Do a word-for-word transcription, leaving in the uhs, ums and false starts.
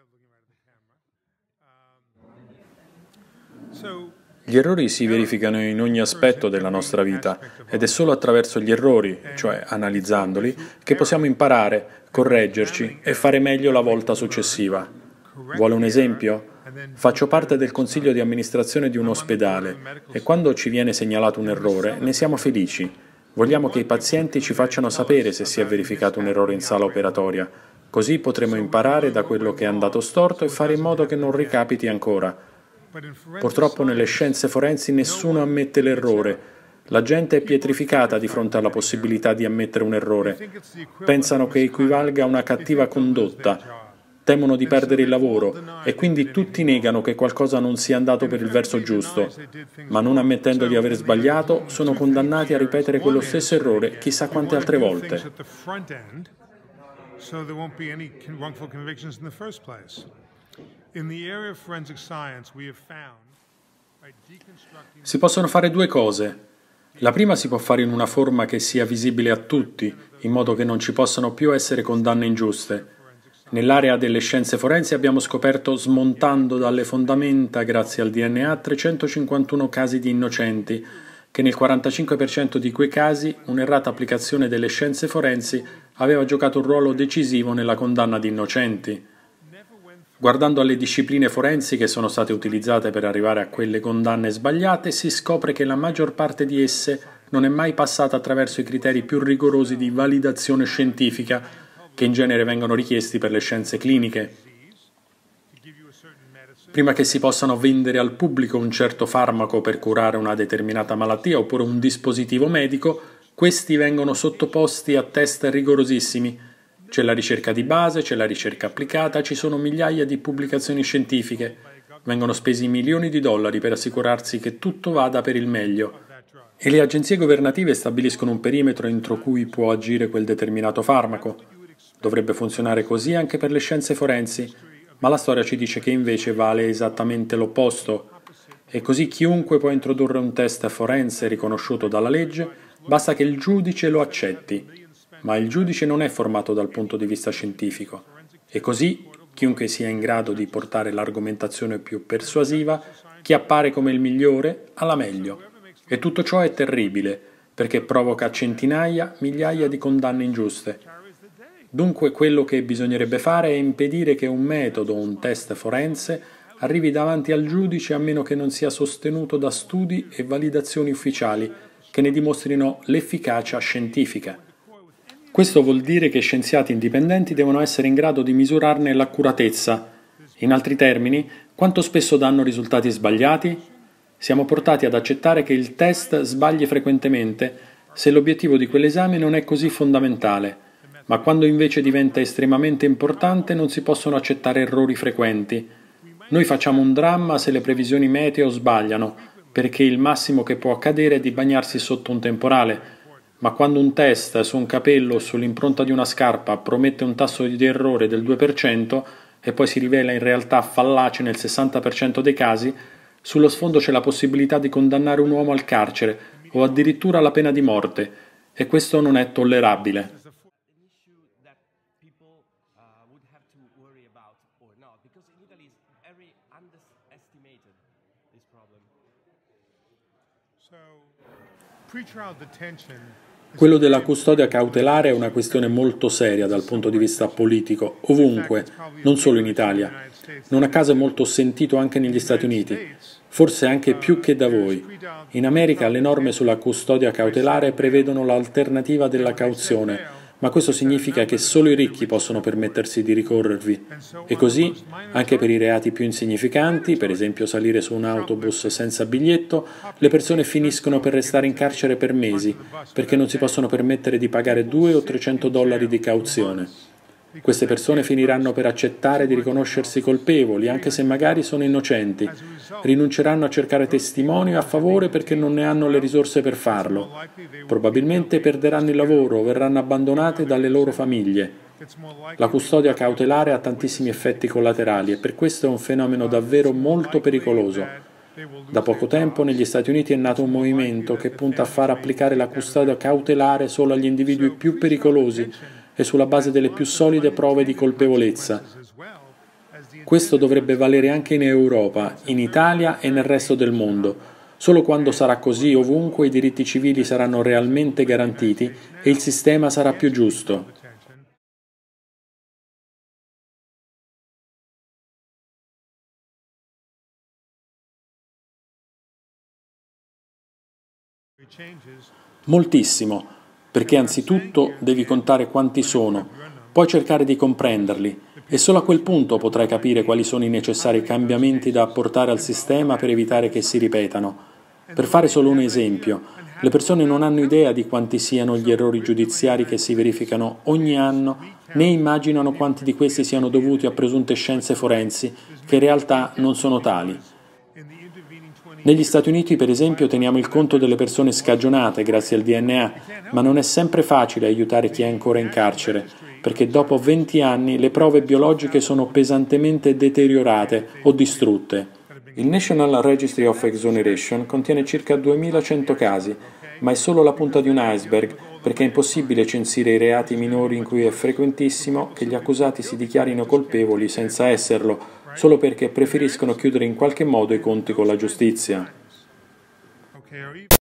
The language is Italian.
Gli errori si verificano in ogni aspetto della nostra vita ed è solo attraverso gli errori, cioè analizzandoli, che possiamo imparare, correggerci e fare meglio la volta successiva. Vuole un esempio? Faccio parte del consiglio di amministrazione di un ospedale e quando ci viene segnalato un errore ne siamo felici. Vogliamo che i pazienti ci facciano sapere se si è verificato un errore in sala operatoria, così potremo imparare da quello che è andato storto e fare in modo che non ricapiti ancora. Purtroppo nelle scienze forensi nessuno ammette l'errore. La gente è pietrificata di fronte alla possibilità di ammettere un errore. Pensano che equivalga a una cattiva condotta, temono di perdere il lavoro e quindi tutti negano che qualcosa non sia andato per il verso giusto, ma non ammettendo di aver sbagliato sono condannati a ripetere quello stesso errore chissà quante altre volte. Si possono fare due cose. La prima si può fare in una forma che sia visibile a tutti, in modo che non ci possano più essere condanne ingiuste. Nell'area delle scienze forensi abbiamo scoperto, smontando dalle fondamenta grazie al D N A, trecentocinquantuno casi di innocenti, che nel quarantacinque per cento di quei casi un'errata applicazione delle scienze forensi aveva giocato un ruolo decisivo nella condanna di innocenti. Guardando alle discipline forensi che sono state utilizzate per arrivare a quelle condanne sbagliate, si scopre che la maggior parte di esse non è mai passata attraverso i criteri più rigorosi di validazione scientifica, che in genere vengono richiesti per le scienze cliniche. Prima che si possano vendere al pubblico un certo farmaco per curare una determinata malattia oppure un dispositivo medico, questi vengono sottoposti a test rigorosissimi. C'è la ricerca di base, c'è la ricerca applicata, ci sono migliaia di pubblicazioni scientifiche. Vengono spesi milioni di dollari per assicurarsi che tutto vada per il meglio. E le agenzie governative stabiliscono un perimetro entro cui può agire quel determinato farmaco. Dovrebbe funzionare così anche per le scienze forensi, ma la storia ci dice che invece vale esattamente l'opposto. E così chiunque può introdurre un test forense riconosciuto dalla legge, basta che il giudice lo accetti. Ma il giudice non è formato dal punto di vista scientifico, e così chiunque sia in grado di portare l'argomentazione più persuasiva, chi appare come il migliore, ha la meglio. E tutto ciò è terribile, perché provoca centinaia, migliaia di condanne ingiuste. Dunque quello che bisognerebbe fare è impedire che un metodo, un test forense, arrivi davanti al giudice a meno che non sia sostenuto da studi e validazioni ufficiali che ne dimostrino l'efficacia scientifica. Questo vuol dire che scienziati indipendenti devono essere in grado di misurarne l'accuratezza. In altri termini, quanto spesso danno risultati sbagliati? Siamo portati ad accettare che il test sbagli frequentemente se l'obiettivo di quell'esame non è così fondamentale, ma quando invece diventa estremamente importante non si possono accettare errori frequenti. Noi facciamo un dramma se le previsioni meteo sbagliano, perché il massimo che può accadere è di bagnarsi sotto un temporale. Ma quando un test su un capello o sull'impronta di una scarpa promette un tasso di errore del due per cento e poi si rivela in realtà fallace nel sessanta per cento dei casi, sullo sfondo c'è la possibilità di condannare un uomo al carcere o addirittura alla pena di morte, e questo non è tollerabile. Quello della custodia cautelare è una questione molto seria dal punto di vista politico, ovunque, non solo in Italia. Non a caso è molto sentito anche negli Stati Uniti, forse anche più che da voi. In America le norme sulla custodia cautelare prevedono l'alternativa della cauzione, ma questo significa che solo i ricchi possono permettersi di ricorrervi. E così, anche per i reati più insignificanti, per esempio salire su un autobus senza biglietto, le persone finiscono per restare in carcere per mesi, perché non si possono permettere di pagare due o trecento dollari di cauzione. Queste persone finiranno per accettare di riconoscersi colpevoli, anche se magari sono innocenti. Rinunceranno a cercare testimoni a favore perché non ne hanno le risorse per farlo. Probabilmente perderanno il lavoro o verranno abbandonate dalle loro famiglie. La custodia cautelare ha tantissimi effetti collaterali e per questo è un fenomeno davvero molto pericoloso. Da poco tempo negli Stati Uniti è nato un movimento che punta a far applicare la custodia cautelare solo agli individui più pericolosi e sulla base delle più solide prove di colpevolezza. Questo dovrebbe valere anche in Europa, in Italia e nel resto del mondo. Solo quando sarà così ovunque i diritti civili saranno realmente garantiti e il sistema sarà più giusto. Moltissimo, perché anzitutto devi contare quanti sono, poi cercare di comprenderli e solo a quel punto potrai capire quali sono i necessari cambiamenti da apportare al sistema per evitare che si ripetano. Per fare solo un esempio, le persone non hanno idea di quanti siano gli errori giudiziari che si verificano ogni anno, né immaginano quanti di questi siano dovuti a presunte scienze forensi, che in realtà non sono tali. Negli Stati Uniti, per esempio, teniamo il conto delle persone scagionate grazie al D N A, ma non è sempre facile aiutare chi è ancora in carcere, perché dopo venti anni le prove biologiche sono pesantemente deteriorate o distrutte. Il National Registry of Exoneration contiene circa duemilacento casi, ma è solo la punta di un iceberg, perché è impossibile censire i reati minori in cui è frequentissimo che gli accusati si dichiarino colpevoli senza esserlo, solo perché preferiscono chiudere in qualche modo i conti con la giustizia.